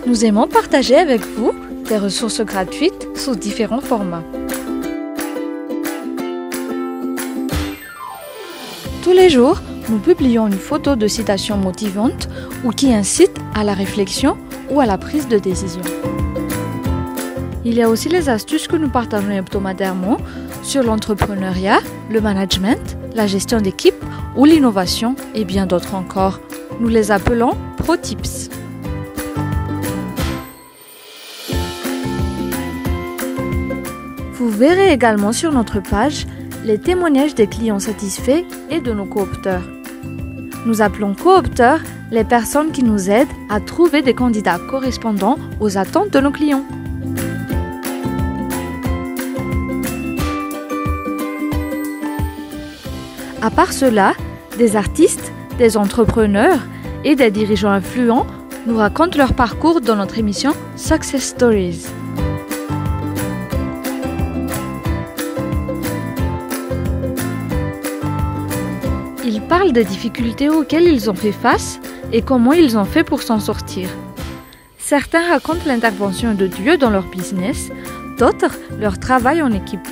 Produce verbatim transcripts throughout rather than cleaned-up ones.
Nous aimons partager avec vous des ressources gratuites sous différents formats. Tous les jours, nous publions une photo de citation motivante ou qui incite à la réflexion ou à la prise de décision. Il y a aussi les astuces que nous partageons hebdomadairement sur l'entrepreneuriat, le management, la gestion d'équipe ou l'innovation et bien d'autres encore. Nous les appelons Pro Tips. Vous verrez également sur notre page les témoignages des clients satisfaits et de nos coopteurs. Nous appelons coopteurs les personnes qui nous aident à trouver des candidats correspondant aux attentes de nos clients. À part cela, des artistes, des entrepreneurs et des dirigeants influents nous racontent leur parcours dans notre émission Success Stories. Ils parlent des difficultés auxquelles ils ont fait face et comment ils ont fait pour s'en sortir. Certains racontent l'intervention de Dieu dans leur business, d'autres leur travail en équipe.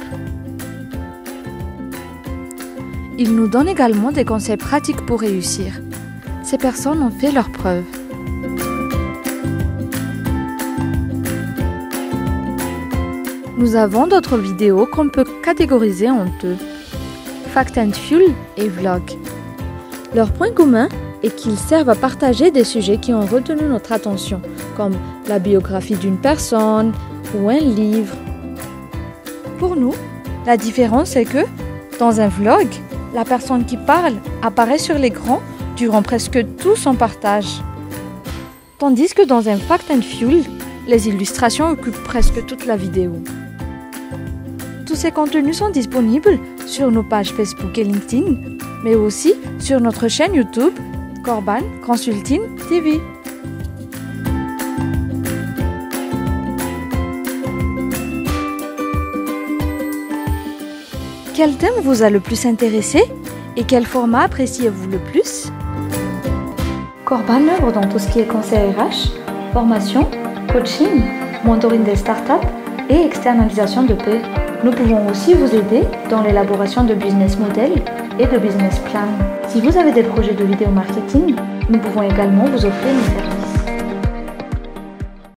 Ils nous donnent également des conseils pratiques pour réussir. Ces personnes ont fait leurs preuves. Nous avons d'autres vidéos qu'on peut catégoriser en deux, Fact and Fuel et Vlog. Leur point commun est qu'ils servent à partager des sujets qui ont retenu notre attention, comme la biographie d'une personne ou un livre. Pour nous, la différence est que, dans un vlog, la personne qui parle apparaît sur l'écran durant presque tout son partage. Tandis que dans un Fact and Fuel, les illustrations occupent presque toute la vidéo. Tous ces contenus sont disponibles sur nos pages Facebook et LinkedIn, mais aussi sur notre chaîne YouTube Corban Consulting T V. Quel thème vous a le plus intéressé et quel format appréciez-vous le plus? Corban œuvre dans tout ce qui est conseil R H, formation, coaching, mentoring des startups et externalisation de paie. Nous pouvons aussi vous aider dans l'élaboration de business models et de business plans. Si vous avez des projets de vidéo marketing, nous pouvons également vous offrir nos services.